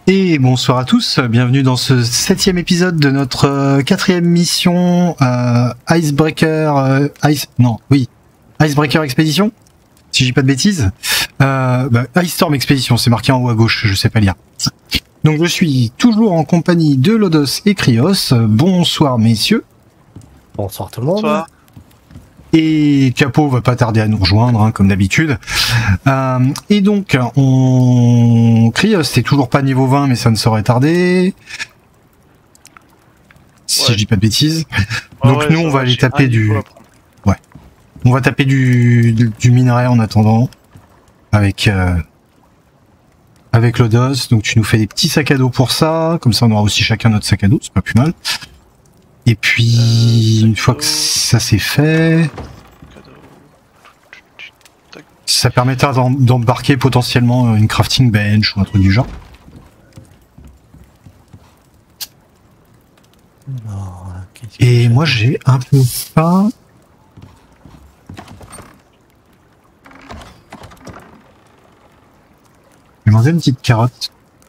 Et bonsoir à tous, bienvenue dans ce 7e épisode de notre 4e mission Icebreaker Icebreaker Expédition, si je dis pas de bêtises. Ice Storm Expédition, c'est marqué en haut à gauche, je sais pas lire. Donc je suis toujours en compagnie de Lodos et Krios. Bonsoir messieurs. Bonsoir tout le monde. Bonsoir. Et Capo va pas tarder à nous rejoindre, hein, comme d'habitude. Et donc, Krios, t'es toujours pas niveau 20, mais ça ne saurait tarder. Si je dis pas de bêtises. Donc nous, on va aller taper on va taper du minerai en attendant. Avec Lodos. Donc tu nous fais des petits sacs à dos pour ça. Comme ça, on aura aussi chacun notre sac à dos, c'est pas plus mal. Et puis, une fois que ça c'est fait, ça permettra d'embarquer potentiellement une crafting bench ou un truc du genre. Et moi j'ai un peu faim. Je vais manger une petite carotte.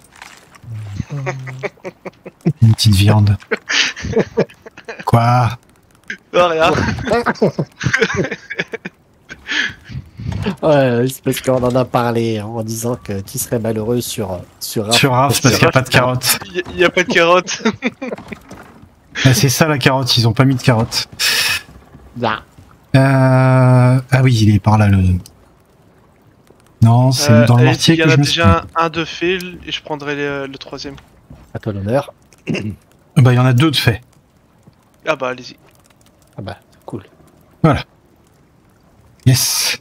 Une petite viande. Quoi? Non, rien. Ouais, c'est parce qu'on en a parlé en disant que tu serais malheureux sur Raph. Sur Raph, parce qu'il n'y a pas de carotte. Il n'y a pas de carotte. C'est ça la carotte, ils ont pas mis de carotte. Là. Ah oui, il est par là le... Non, c'est dans le mortier que je me suis... Il y en a déjà un de fait et je prendrai le troisième. À toi l'honneur. Bah il y en a deux de fait. Ah bah allez-y. Ah bah, cool. Voilà. Yes.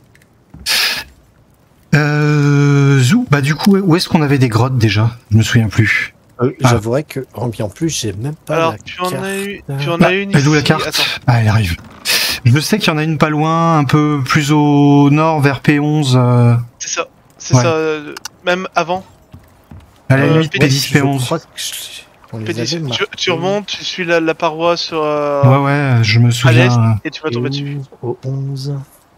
Zou, bah du coup, où est-ce qu'on avait des grottes déjà? Je me souviens plus. J'avouerais que, en plus, j'ai même pas Alors, la tu carte. en as une Elle est ici. où la carte? Attends. Ah, elle arrive. Je sais qu'il y en a une pas loin, un peu plus au nord, vers P11. C'est ça. C'est ça. Même avant. À la limite, P10, Je P11. crois que on les avait marqués. Tu remontes, tu suis la paroi sur... Ouais, je me à l'est souviens. et tu vas tomber dessus. Au 11.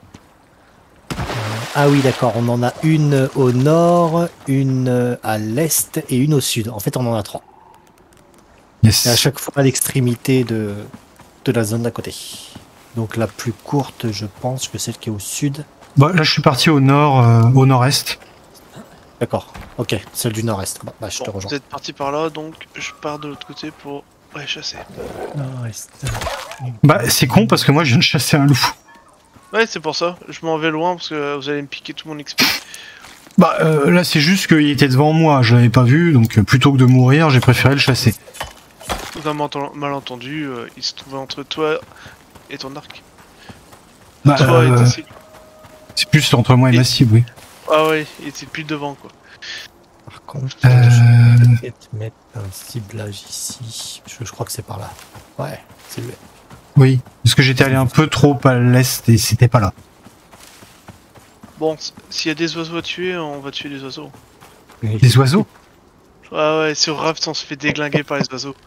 Ah oui, d'accord, on en a une au nord, une à l'est et une au sud. En fait, on en a 3. Yes. Et à chaque fois à l'extrémité de la zone d'à côté. Donc la plus courte, je pense que celle qui est au sud. Bah là, je suis parti au nord, au nord-est. D'accord, ok, celle du nord-est. Bah, je te rejoins. Vous êtes parti par là, donc je pars de l'autre côté pour chasser. Nord-est. Bah c'est con parce que moi, je viens de chasser un loup. Ouais, c'est pour ça. Je m'en vais loin parce que vous allez me piquer tout mon XP. Bah là, c'est juste qu'il était devant moi, je l'avais pas vu, donc plutôt que de mourir, j'ai préféré le chasser. D'un malentendu, il se trouvait entre toi et ton arc. Bah, Toi et ta cible. c'est plus entre moi et ma cible, oui. Ah ouais, il était plus devant quoi. Par contre, je vais peut-être mettre un ciblage ici. Je crois que c'est par là. Ouais, c'est lui. Oui, parce que j'étais allé un peu trop à l'est et c'était pas là. Bon, s'il y a des oiseaux à tuer, on va tuer les oiseaux. Les oiseaux? Ah ouais, sur Raft, on se fait déglinguer par les oiseaux.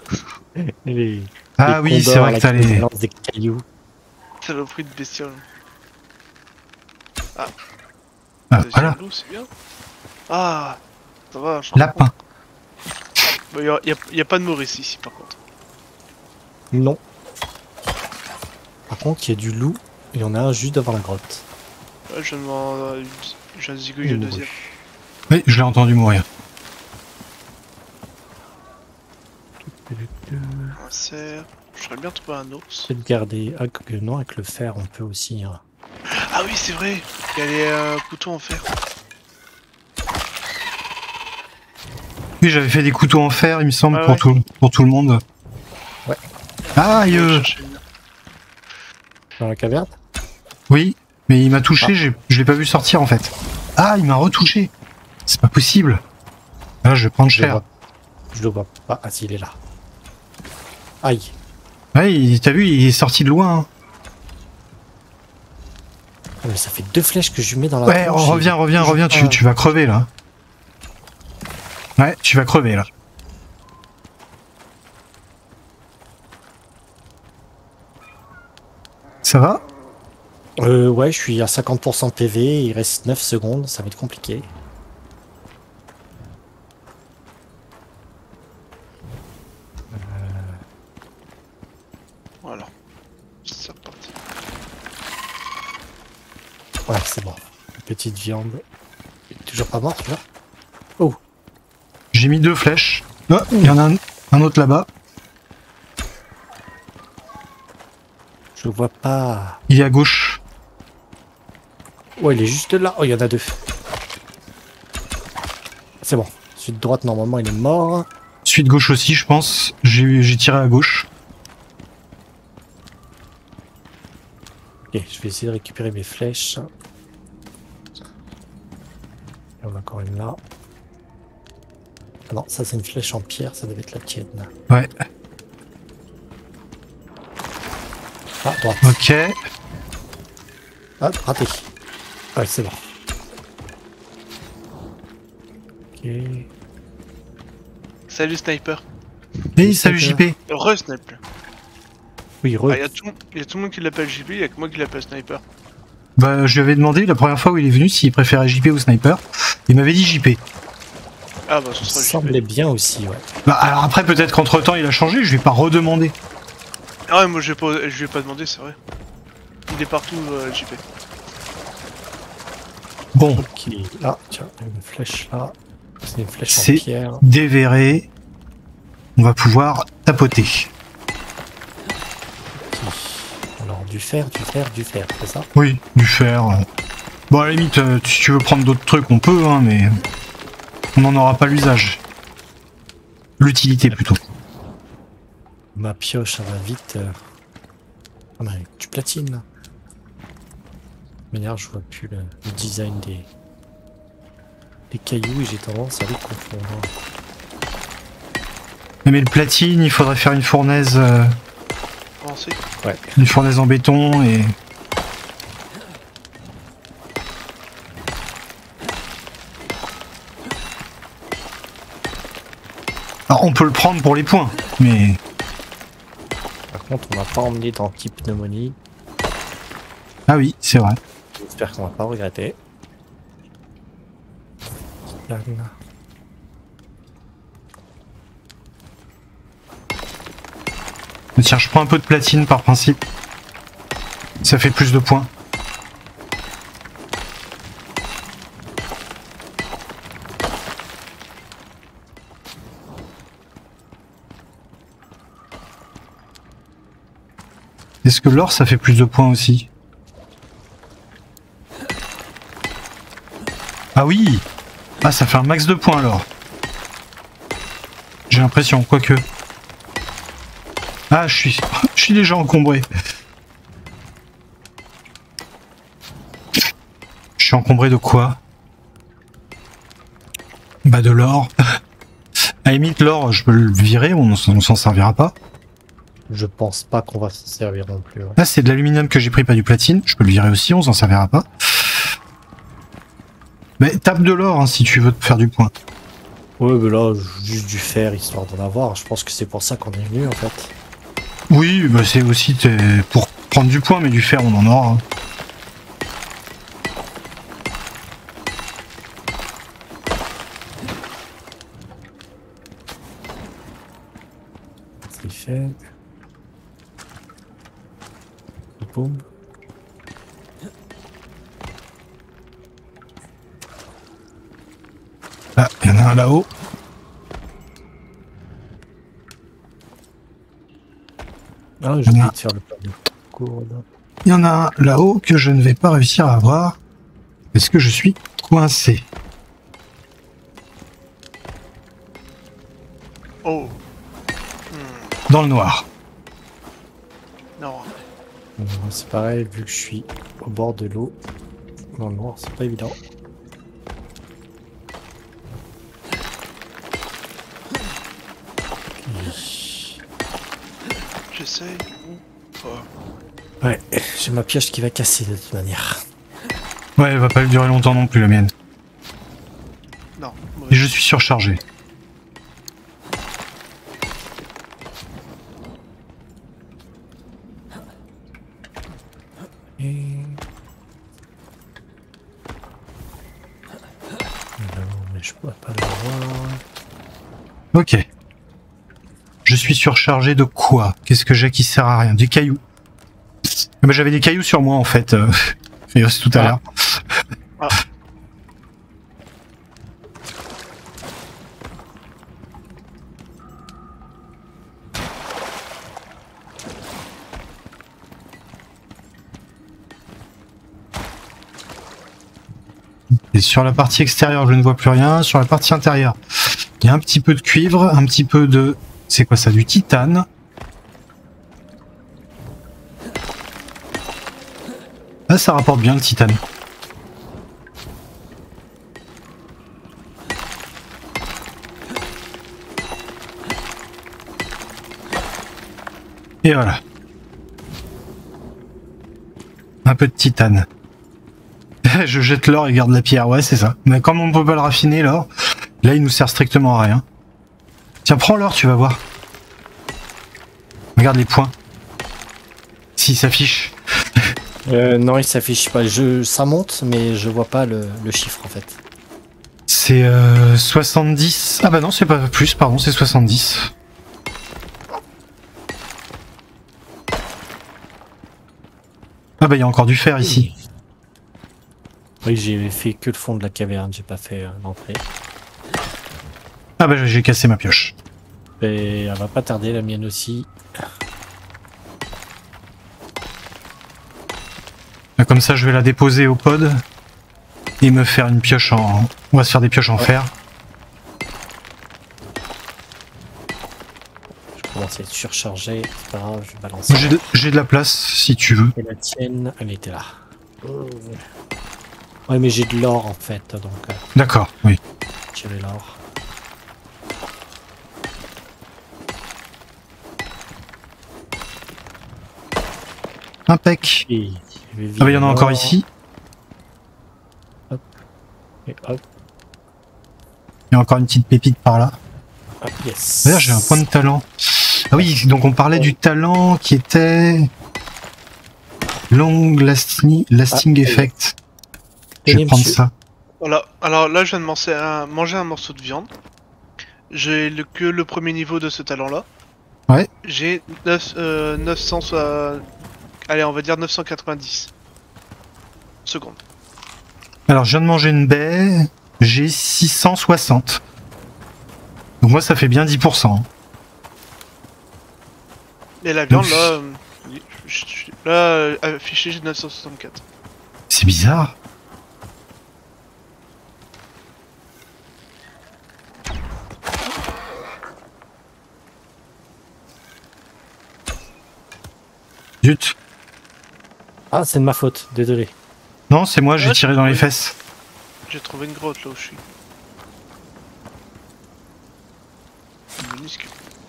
Ah oui, c'est vrai que t'as les... lance des cailloux. Saloperie de bestiole. Ah, Voilà. voilà. C'est bien. Ah, ça va, je Lapin. Bon, y a pas de Maurice ici par contre. Non. Par contre, il y a du loup. Il y en a un juste devant la grotte. Ouais, je viens de zigouiller le deuxième. Oui, je l'ai entendu mourir. Un cerf. J'aurais bien trouvé un ours. Peut-être garder. Ah, que non, avec le fer, on peut aussi. Hein. Ah oui, c'est vrai. Il y a les couteaux en fer. Oui, j'avais fait des couteaux en fer, il me semble, Ah pour tout le monde. Ouais. Aïe! Dans la caverne. Oui, mais il m'a touché, je l'ai pas vu sortir en fait. Ah, il m'a retouché! C'est pas possible! Là, je vais prendre cher. Je le vois pas. Ah, si, il est là. Aïe. Ouais, t'as vu, il est sorti de loin. Hein. Ah, mais ça fait 2 flèches que je lui mets dans la Ouais, tronche, reviens, tu vas crever là. Ouais, tu vas crever là. Ça va? Ouais, je suis à 50% PV, il reste 9 secondes, ça va être compliqué. Voilà. C'est reparti. Ouais, c'est bon. Petite viande. Il est toujours pas mort, tu vois. Oh, J'ai mis 2 flèches. Ah, il y en a un autre là-bas. je vois pas. Il est à gauche. Oh, il est juste là. Oh, il y en a 2. C'est bon. Celui de droite, normalement, il est mort. Celui de gauche aussi, je pense. J'ai tiré à gauche. Ok, je vais essayer de récupérer mes flèches. Il y en a encore une là. Ah non, ça c'est une flèche en pierre, ça devait être la tienne. Ouais. Ah, droite. Ok. Ah, raté. Ouais, c'est bon. Ok. Salut Sniper. Hey, salut JP. Re-Sniper. Oui, Ah, y a tout le monde qui l'appelle JP, y a que moi qui l'appelle Sniper. Bah, je lui avais demandé la première fois où il est venu s'il préférait JP ou Sniper. Il m'avait dit JP. Ah bah ce Ça sera semblait JP. bien aussi, ouais. Bah, alors après, peut-être qu'entre temps il a changé, je vais pas redemander. Ah ouais, moi je vais pas demander, c'est vrai. Il est partout JP. Bon, Ok. Ah, tiens, une flèche là. C'est une flèche en c'est pierre. déverré. On va pouvoir tapoter. Alors, du fer, c'est ça? Oui, du fer. Bon, à la limite, si tu veux prendre d'autres trucs, on peut, hein, mais on n'en aura pas l'usage. L'utilité plutôt. Ma pioche, ça va vite. Ah, mais du platine là. De manière, je vois plus le design des cailloux et j'ai tendance à les confondre. Mais le platine, il faudrait faire une fournaise Avancez. Ouais. en béton et... Alors, on peut le prendre pour les points, mais... Par contre, on n'a pas emmené dans type pneumonie. Ah oui, c'est vrai. J'espère qu'on va pas regretter. Plane. Mais tiens, je prends un peu de platine par principe. Ça fait plus de points. Est-ce que l'or, ça fait plus de points aussi? Ah oui! Ah, ça fait un max de points alors. J'ai l'impression, quoique. Ah, je suis déjà encombré. Je suis encombré de quoi? Bah de l'or. À la limite, l'or, je peux le virer, on s'en servira pas. Je pense pas qu'on va s'en servir non plus. Ouais. Là, c'est de l'aluminium que j'ai pris, pas du platine. Je peux le virer aussi, on s'en servira pas. Mais tape de l'or hein, si tu veux te faire du point. Ouais, mais là, juste du fer histoire d'en avoir. Je pense que c'est pour ça qu'on est venu en fait. Oui, bah c'est aussi pour prendre du point, mais du fer, on en aura. Hein. C'est fait. Boum. Ah, il y en a un là-haut. Ah, j'ai oublié de faire le plan de courde. Il y en a un là-haut que je ne vais pas réussir à avoir. Est-ce que je suis coincé? Oh. Dans le noir. Non. C'est pareil, vu que je suis au bord de l'eau. Dans le noir, c'est pas évident. J'essaye. Oh. Ouais, j'ai ma pioche qui va casser de toute manière. Ouais, elle va pas durer longtemps non plus, la mienne. Non. Et Mauvais. je suis surchargé. Et... Non, mais je pourrais pas le voir. Ok. Je suis surchargé de quoi? Qu'est-ce que j'ai qui sert à rien? Des cailloux. Ah bah, j'avais des cailloux sur moi en fait. C'est tout à l'heure. Ah. Et sur la partie extérieure, je ne vois plus rien. Sur la partie intérieure, il y a un petit peu de cuivre, un petit peu de... C'est quoi ça? Du titane. Ah, ça rapporte bien le titane. Et voilà. Un peu de titane. Je jette l'or et garde la pierre, ouais c'est ça. Mais comme on ne peut pas le raffiner l'or, là il nous sert strictement à rien. Tiens, prends l'or, tu vas voir. Regarde les points. S'il s'affiche. Non, il s'affiche pas. Ça monte, mais je vois pas le chiffre en fait. C'est 70. Ah bah non, c'est pas plus, pardon, c'est 70. Ah bah il y a encore du fer ici. Oui, j'ai fait que le fond de la caverne, j'ai pas fait l'entrée. Ah bah j'ai cassé ma pioche. Et elle va pas tarder, la mienne aussi. Comme ça je vais la déposer au pod et me faire une pioche en... On va se faire des pioches en fer. Je commence à être surchargé, c'est pas grave, je vais balancer. J'ai de la place si tu veux. Et la tienne, elle était là. Ouais, mais j'ai de l'or en fait, donc D'accord, oui. tirer l'or. Impec. Et Ah bah il y en a encore ici. Et hop, Il y a encore une petite pépite par là. hop, yes. D'ailleurs j'ai un point de talent. Ah oui, donc on parlait du talent qui était... Long lasting effect. Je vais prendre ça. Voilà, alors là je viens de manger un morceau de viande. J'ai que le premier niveau de ce talent-là. Ouais. J'ai 900... allez, on va dire 990 secondes. Alors je viens de manger une baie, j'ai 660. Donc moi ça fait bien 10%. Et la viande là... affiché j'ai 964. C'est bizarre. Zut. Ah, c'est de ma faute, désolé. Non, c'est moi, j'ai Ouais, tiré dans les fesses. J'ai trouvé une grotte là où je suis. Minuscule.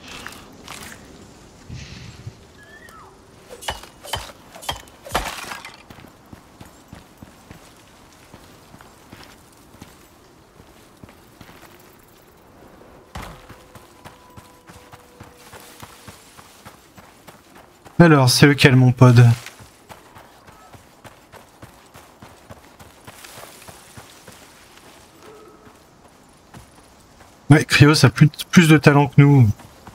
Alors, c'est lequel mon pod? Ouais, Cryos a plus de talent que nous.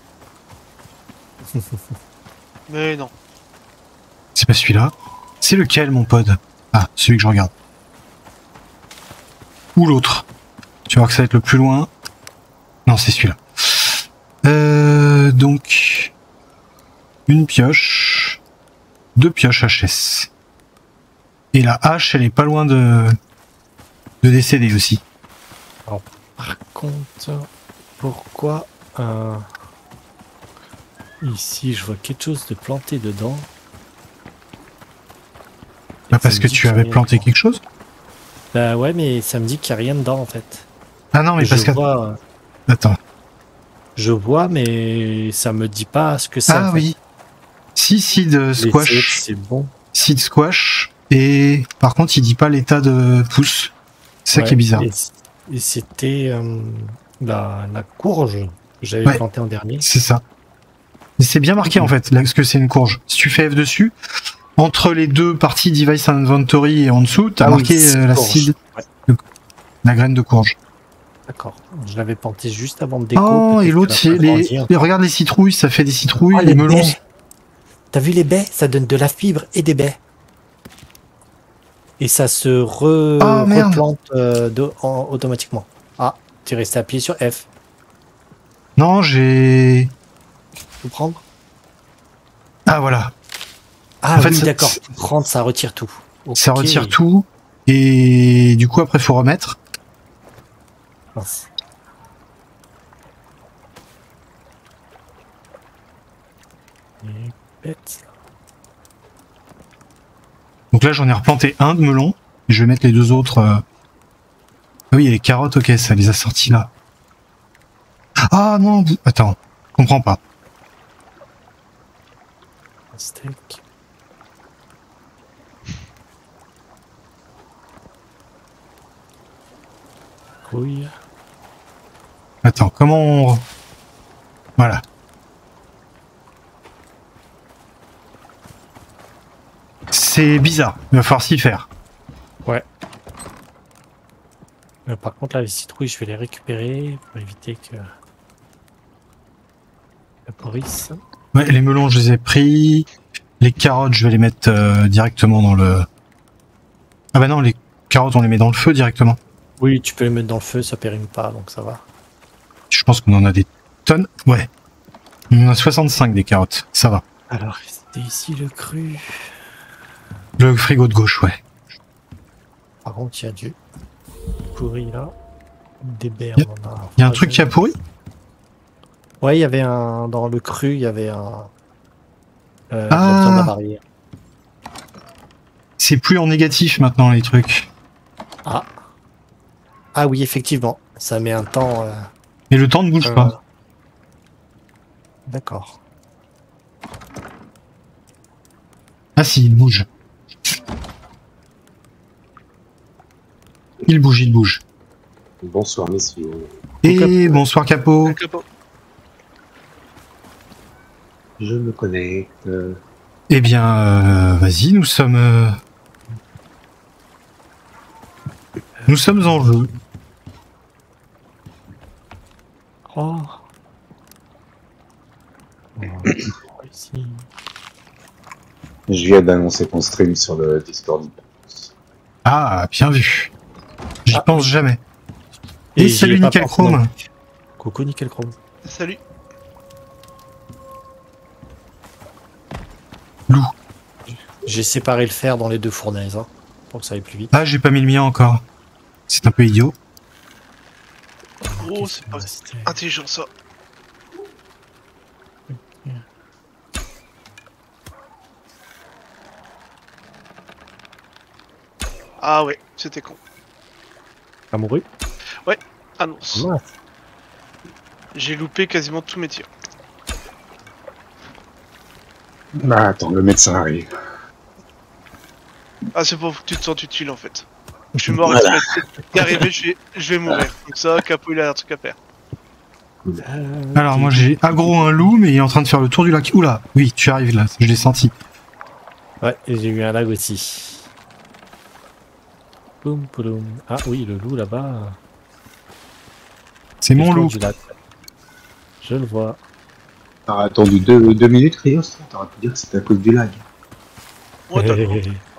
Mais non. C'est pas celui-là. C'est lequel mon pod? Ah, celui que je regarde. Ou l'autre. Tu vas voir que ça va être le plus loin. Non, c'est celui-là. Donc... Une pioche. 2 pioches HS. Et la hache, elle est pas loin de décéder aussi. Alors, par contre, pourquoi ici je vois quelque chose de planté dedans? Bah parce que tu avais planté quelque chose? Bah ouais, mais ça me dit qu'il n'y a rien dedans en fait. Ah non, mais parce que... Attends. Je vois, mais ça me dit pas ce que c'est. Ah oui. Si, seed squash. C'est bon. Seed squash. Et par contre, il dit pas l'état de pouce. C'est ça qui est bizarre. Et c'était la courge que j'avais plantée en dernier. C'est ça. Mais c'est bien marqué en fait, là, parce que c'est une courge. Si tu fais F dessus, entre les deux parties Device Inventory et en dessous, t'as marqué la seed, la graine de courge. D'accord. Je l'avais planté juste avant de déco. Oh, et peut-être l'autre, qu'elle c'est va pas grandir. regarde les citrouilles, ça fait des citrouilles, Oh, les melons. baies. T'as vu les baies? Ça donne de la fibre et des baies. Et ça se Ah, merde. replante automatiquement. Ah, tu es resté appuyé sur F. Non, j'ai... Faut prendre? Ah, voilà. Ah En fait, oui, ça- d'accord. Prendre, ça retire tout. Ça Ok. retire tout. Et du coup, après, faut remettre. Mince. Et bête. Donc là, j'en ai replanté un de melon. Et je vais mettre les deux autres. Ah oui, il y a les carottes, ok, ça les a sortis là. Ah non, attends, je comprends pas. Un steak. Couille. Attends, comment on... Voilà. C'est bizarre, il va falloir s'y faire. Par contre, là, les citrouilles, je vais les récupérer pour éviter que la pourrisse. Ouais, les melons, je les ai pris. Les carottes, je vais les mettre directement dans le... Ah bah non, les carottes, on les met dans le feu directement. Oui, tu peux les mettre dans le feu, ça périme pas, donc ça va. Je pense qu'on en a des tonnes. Ouais. On en a 65 des carottes, ça va. Alors, c'était ici le cru. Le frigo de gauche, ouais. Par contre, il y a du pourri là. Des baies, Y a- on en a. Il y a un truc qui a pourri? Ouais, il y avait un. Dans le cru, il y avait un. de la Ah. viande avariée. C'est plus en négatif maintenant, les trucs. Ah. Ah oui, effectivement. Ça met un temps. Mais le temps ne bouge pas. D'accord. Ah si, il bouge. Il bouge, il bouge. Bonsoir messieurs. Et bonsoir Capot. Je me connecte. Eh bien, vas-y, nous sommes en jeu. Oh. Ici. Je viens d'annoncer ton stream sur le Discord. Ah, bien vu. J'y Ah. pense jamais. Et j'y ai salut pas Nickel pensé non Chrome. plus. Coucou Nickel Chrome. Salut. Lou. J'ai séparé le fer dans les deux fournaises, hein, pour que ça aille plus vite. Ah, j'ai pas mis le mien encore. C'est un peu idiot. Oh, Qu'est-ce c'est qui pas me restait intelligent ça. Ah ouais, c'était con. Amoureux. Annonce. Mince. J'ai loupé quasiment tous mes tirs. Bah attends, le médecin arrive. Ah, c'est pour que tu te sentes utile en fait. Je suis mort Voilà. t'es arrivé, je vais mourir. Donc ça, Capo il a un truc à faire. Alors moi j'ai aggro un loup, mais il est en train de faire le tour du lac. Oula, oui, tu arrives là, je l'ai senti. Ouais, et j'ai eu un lag aussi. Boum, boum. Ah oui, le loup là-bas. C'est mon le tour loup. du lac. Je le vois. T'as attendu deux minutes, Rios. T'aurais pu dire que c'était à cause du lag. Ouais, d'accord.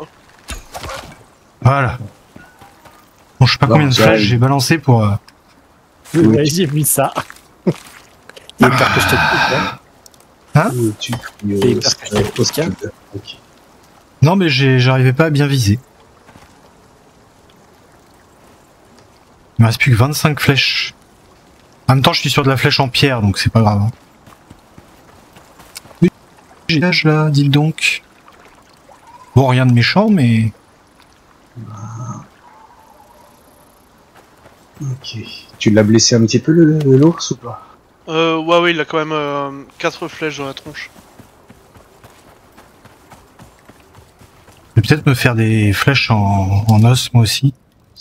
Voilà. Bon, je sais pas Non, combien de ça flèches arrive. j'ai balancé pour... Ouais, j'ai mis ça. Il est peur que je te coupe, hein. Tu Et parce que je te tiens. Ok. Non, mais j'arrivais pas à bien viser. Il me reste plus que 25 flèches. En même temps, je suis sur de la flèche en pierre, donc c'est pas grave. hein. Oui, j'ai l'âge là, dis-le donc. Bon, rien de méchant, mais... Ok. Tu l'as blessé un petit peu l'ours ou pas? Ouais, il a quand même 4 flèches dans la tronche. Je vais peut-être me faire des flèches en os, moi aussi.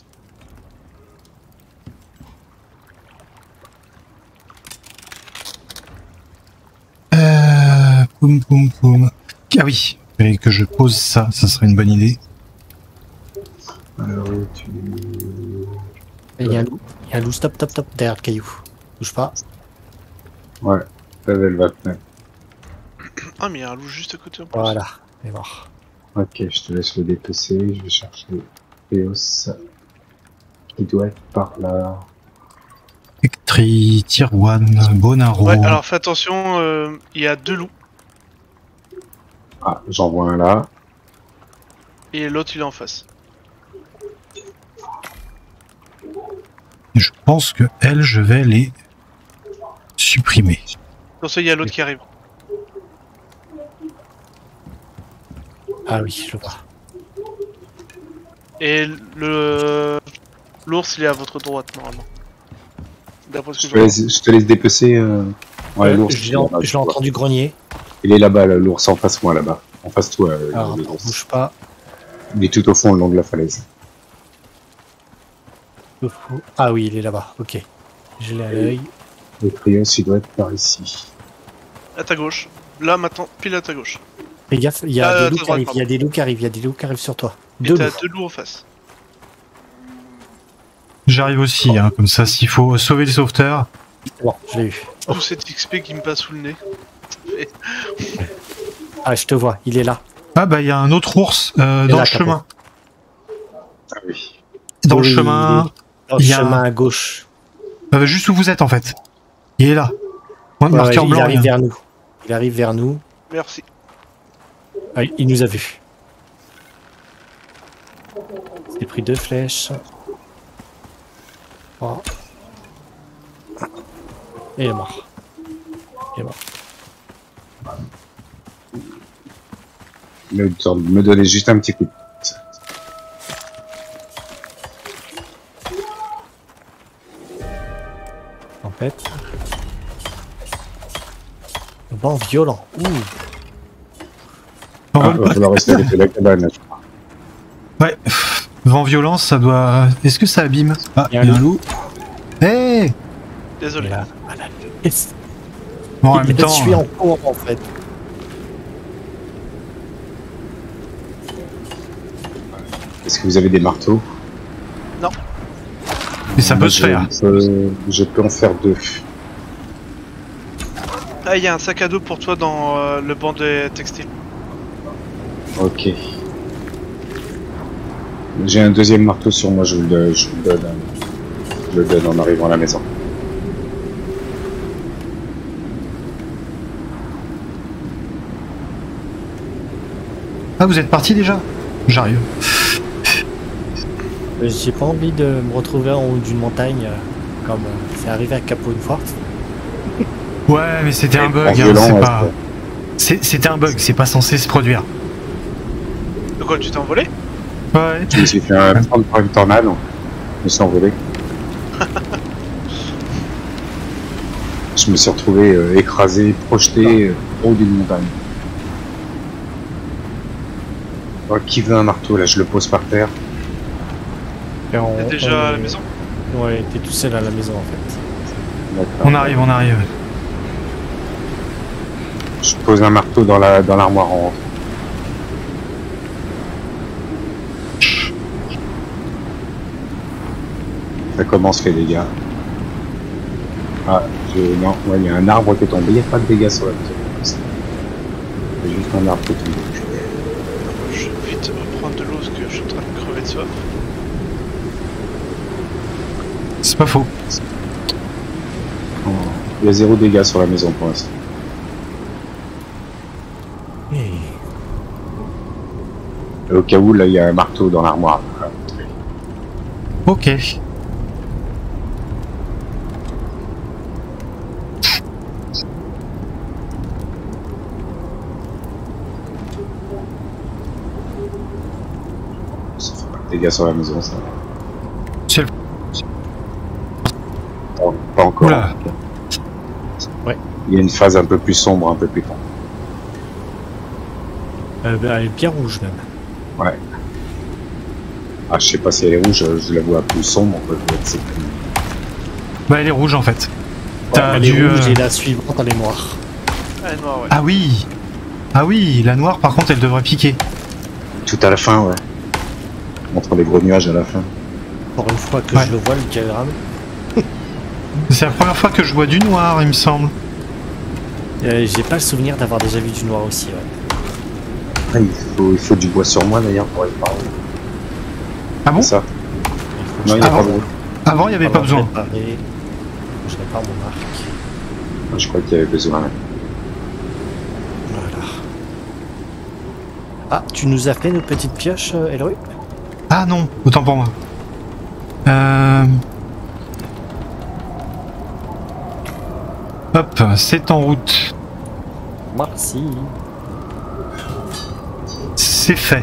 Poum poum poum. Ah oui, il fallait que je pose ça, ça serait une bonne idée. Alors, tu... Et il y a un loup. Il y a un loup, stop, derrière le caillou. Bouge pas. Ouais, elle va te mettre. Ah, mais il y a un loup juste à côté en plus. Voilà, il est mort. Ok, je te laisse le dépecer, je vais chercher Eos. Il doit être par là. Ectri, Tirwan, Bonaro. Ouais, alors fais attention, il y a 2 loups Ah, j'en vois un là. et l'autre il est en face. Je pense que elles, je vais les supprimer. Attention, il y a l'autre qui arrive. Ah oui, je le vois. Et l'ours il est à votre droite normalement. D'après ce que Je te laisse dépecer. Ouais, l'ours. Je l'ai entendu grogner. Il est là-bas, l'ours en face moi là-bas. En face toi. Alors, l'ours. bouge pas. Il est tout au fond, le long de la falaise. Ah oui, il est là-bas, ok. Je l'ai à l'œil. Le Trios, il doit être par ici. À ta gauche. Là maintenant, pile à ta gauche. Fais gaffe, il y a des loups qui droite, arrivent, il y a des loups qui arrivent, il y a des loups qui arrivent sur toi. Et Deux t'as loups. 2 loups en face. J'arrive aussi, hein, comme ça, s'il faut sauver le sauveteur. Bon, je l'ai eu. Tout cet XP qui me passe sous le nez. Ah, je te vois, il est là. Ah bah il y a un autre ours dans là, le chemin. Ah oui. Dans le Oui, chemin, Dans le il y a chemin à gauche. juste où vous êtes en fait. Il est là. Ouais, marqué en il blanc. arrive rien. vers nous. Il arrive vers nous. Merci. Ah, il nous a vus. J'ai pris 2 flèches. Oh. Et il est mort. Il est mort. Me donner juste un petit coup de... En fait. Vent violent. Ouh. Ah, il va falloir rester avec la cabane. Ouais. Vent violent, ça doit. Est-ce que ça abîme? Ah, Il y a un loup. Hey. Il Désolé. est là. Voilà. Bon, en Il même me temps. suit en cours en fait. Est-ce que vous avez des marteaux? Mais ça peut se faire. Je peux en faire 2. Ah, il y a un sac à dos pour toi dans le banc des textiles. Ok. J'ai un deuxième marteau sur moi, je vous le donne en arrivant à la maison. Ah, vous êtes parti déjà? J'arrive. J'ai pas envie de me retrouver en haut d'une montagne comme c'est arrivé à Capo une fois. Ouais, mais c'était un En bug. Hein, violent, c'est ouais, pas. C'était un bug. C'est pas censé se produire. De quoi tu t'es envolé? Ouais. Je me suis fait un prendre par une tornade, je me suis envolé. Je me suis retrouvé écrasé, projeté au haut d'une montagne. Oh, qui veut un marteau là? Je le pose par terre. Et T'es déjà à la maison? Ouais, t'es tout seul à la maison en fait. D'accord. On arrive, on arrive. Je pose un marteau dans l'armoire en haut. Ça commence les dégâts. Ah, non, ouais, il y a un arbre qui est tombé, il n'y a pas de dégâts sur la maison. C'est juste un arbre qui est tombé. Je vais vite reprendre de l'eau parce que je suis en train de crever de soif. C'est pas faux. Il y a 0 dégâts sur la maison pour l'instant. Et... Et au cas où, là, il y a un marteau dans l'armoire. Ok. Ça fait pas de dégâts sur la maison, ça. C'est le. Pas encore. Oula. Ouais. Il y a une phase un peu plus sombre, un peu plus tard. elle est bien rouge même. Ouais. Ah, je sais pas si elle est rouge, je la vois plus sombre, peut-être. C'est plus... Bah, elle est rouge en fait. T'as Elle est dû, rouge et la suivante elle est noire. Ah, noir, ouais. Ah oui. Ah oui, la noire par contre elle devrait piquer. Tout à la fin, ouais. Entre les gros nuages à la fin. Pour une fois que Ouais. je le vois le diagramme. C'est la première fois que je vois du noir, il me semble. J'ai pas le souvenir d'avoir déjà vu du noir aussi, ouais. Ah, il faut du bois sur moi d'ailleurs pour réparer. Ah bon? C'est ça. Non, il n'y a Ah pas bon. besoin. Avant, il n'y avait pas besoin. Je répare mon arc. Je crois qu'il y avait besoin. Voilà. Ah, tu nous as fait nos petites pioches, Elru? Ah non, autant pour moi. Hop, c'est en route. Merci. C'est fait.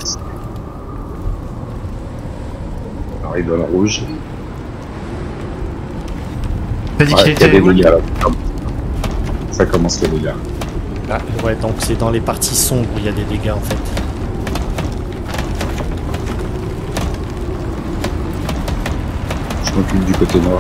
On arrive dans le rouge. T'as dit Ouais, qu'il il y a était des où? dégâts là. Ça commence les dégâts. Ah, ouais, donc c'est dans les parties sombres où il y a des dégâts en fait. Je m'occupe du côté nord.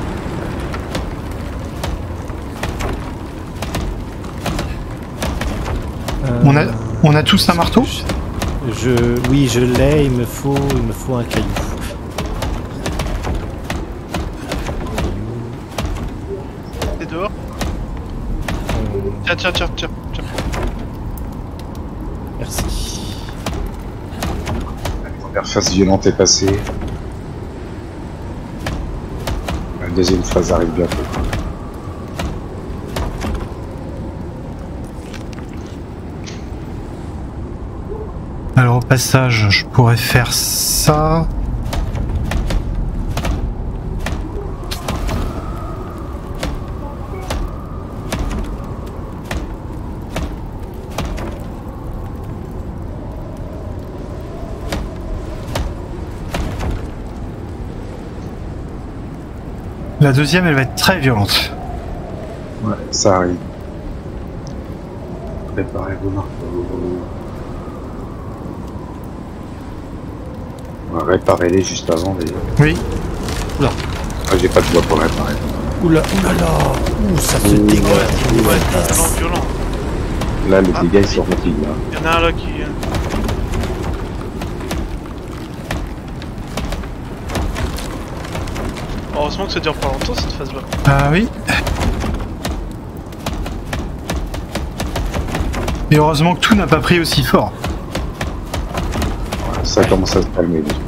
On a tous un marteau? Oui, je l'ai. Il me faut un caillou. T'es dehors? Tiens. Merci. L'interface violente est passée. La deuxième phase arrive bientôt. Alors au passage, je pourrais faire ça. La deuxième, elle va être très violente. Ouais, ça arrive. Préparez vos marteaux. On va réparer les juste avant d'ailleurs. Oui. Oula. Ah, j'ai pas de bois pour réparer. Oula, oulala. Ouh, ça fait dégâts. Ouais, violent. Là, les Ah. dégâts ils sont rapides là. Il y en a un là qui... Heureusement que ça dure pas longtemps cette phase là. Ah oui. Et heureusement que tout n'a pas pris aussi fort. Ça commence à se calmer. Déjà.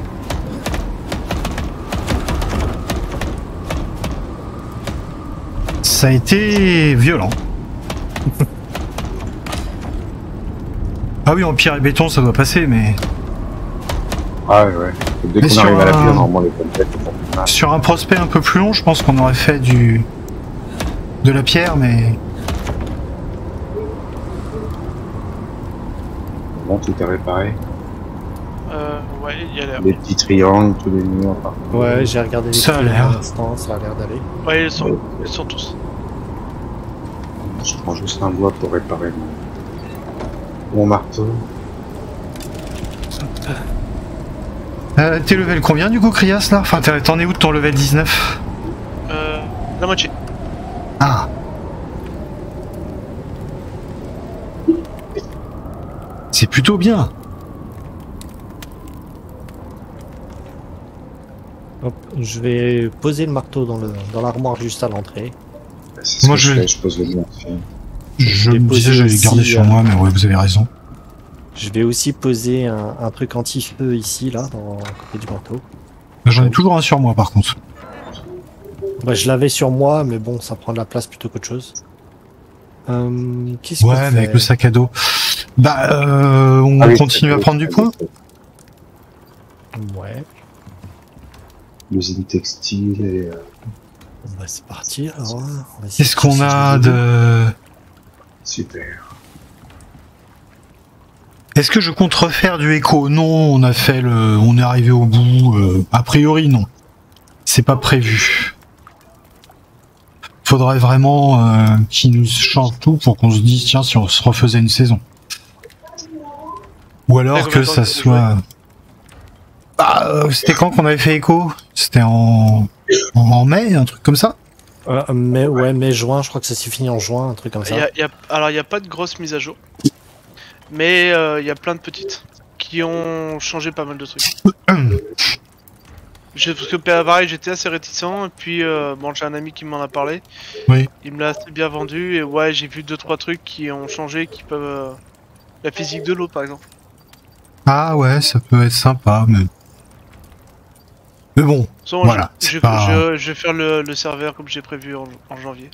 Ça a été violent. Ah oui, en pierre et béton, ça doit passer, mais Ah ouais. Dès Mais qu'on sur arrive à la un- pierre, normalement les pompettes font plus mal. sur un prospect un peu plus long, je pense qu'on aurait fait de la pierre, mais Bon, tout est réparé. Ouais, il y a l'air. Les petits triangles, tous les murs. Enfin, Ouais, j'ai regardé les Ça a films l'air. pour l'instant, ça a l'air d'aller. Ouais, ils sont tous. je prends juste un bois pour réparer mon marteau. t'es level combien du coup, Krias là? Enfin, t'en es où de ton level 19? La moitié. Ah. C'est plutôt bien. Hop, je vais poser le marteau dans l'armoire juste à l'entrée. C'est ce Moi, que je- je fais, je pose le bois. Je vais me disais, poser j'allais aussi, garder sur moi, mais ouais, vous avez raison. Je vais aussi poser un truc anti-feu ici, là, dans côté du marteau. J'en ai toujours un sur moi par contre. Bah, je l'avais sur moi, mais bon, ça prend de la place plutôt qu'autre chose. Qu'est-ce qu'on Ouais, fait mais avec le sac à dos. Bah, on Ah oui, continue à prendre du poids. Ouais, L'usine textile et... bon, bah, c'est parti alors. Hein. On va essayer Est-ce de qu'on chercher a du de... Super. Est-ce que je compte refaire du écho? Non, on a fait le... On est arrivé au bout. A priori, non. C'est pas prévu. Faudrait vraiment qu'ils nous changent tout pour qu'on se dise, tiens, si on se refaisait une saison. Ou alors Et que combien de temps ça vous soit... Bah, c'était quand qu'on avait fait écho? C'était en mai, un truc comme ça? mais ouais, mai, juin, je crois que ça s'est fini en juin, un truc comme ça. Alors, il n'y a pas de grosse mise à jour. Mais il y a plein de petites qui ont changé pas mal de trucs. Parce que pareil, j'étais assez réticent, et puis bon, j'ai un ami qui m'en a parlé. Oui. Il me l'a assez bien vendu, et ouais, j'ai vu 2-3 trucs qui ont changé, qui peuvent... la physique de l'eau, par exemple. Ah ouais, ça peut être sympa, mais bon, Sinon, voilà. je c'est pas... vais faire le serveur comme j'ai prévu en janvier.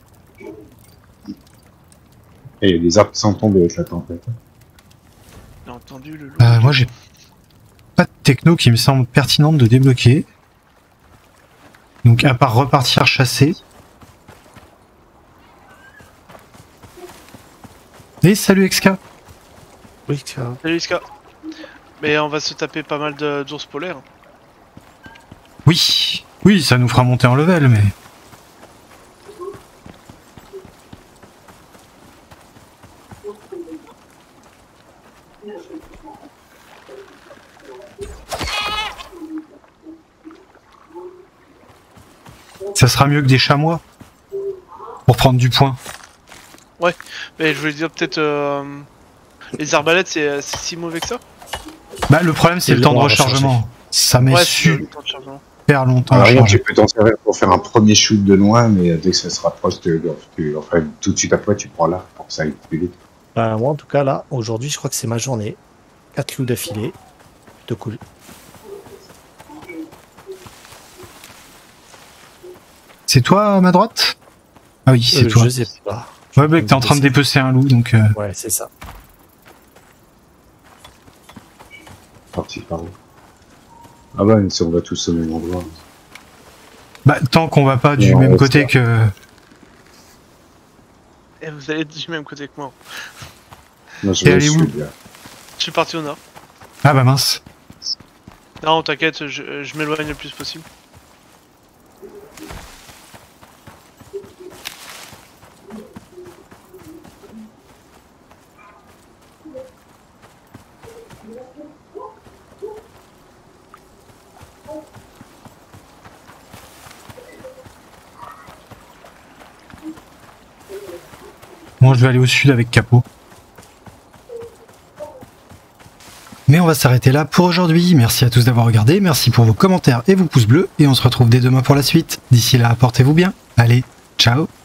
Et il y a des arbres qui sont tombés avec la tempête. Bien entendu, le loup. Moi, j'ai pas de techno qui me semble pertinente de débloquer. Donc, à part repartir chasser. Et salut Exka. Oui, tiens. Salut Iska. Mais on va se taper pas mal d'ours polaires. Oui, oui, ça nous fera monter en level, mais... Ça sera mieux que des chamois. Pour prendre du point. Mais je voulais dire peut-être... les arbalètes, c'est si mauvais que ça? Bah, le problème, c'est Et le temps de long à rechargement. Ça met Ouais, c'est le super temps de chargement. longtemps à Alors, charger. tu peux t'en servir pour faire un premier shoot de loin, mais dès que ça se rapproche, enfin, tout de suite après, tu prends là pour que ça aille plus vite. Bah, moi, en tout cas, là, aujourd'hui, je crois que c'est ma journée. 4 loups d'affilée. Plutôt cool. C'est toi à ma droite? Ah oui, c'est toi. Je sais pas. Ouais, bah, t'es en train de dépecer un loup, donc... Ouais, c'est ça. Parti par où? Ah bah, si on va tous au même endroit. Bah, tant qu'on va pas du Ouais, même ouais, côté c'est que... Et vous allez du même côté que moi. Moi, je Et vais au allez où? sud, là. Je suis parti au nord. Ah bah mince. Non, t'inquiète, je m'éloigne le plus possible. Moi, je vais aller au sud avec Capot. Mais on va s'arrêter là pour aujourd'hui. Merci à tous d'avoir regardé, merci pour vos commentaires et vos pouces bleus, et on se retrouve dès demain pour la suite. D'ici là, portez-vous bien. Allez, ciao!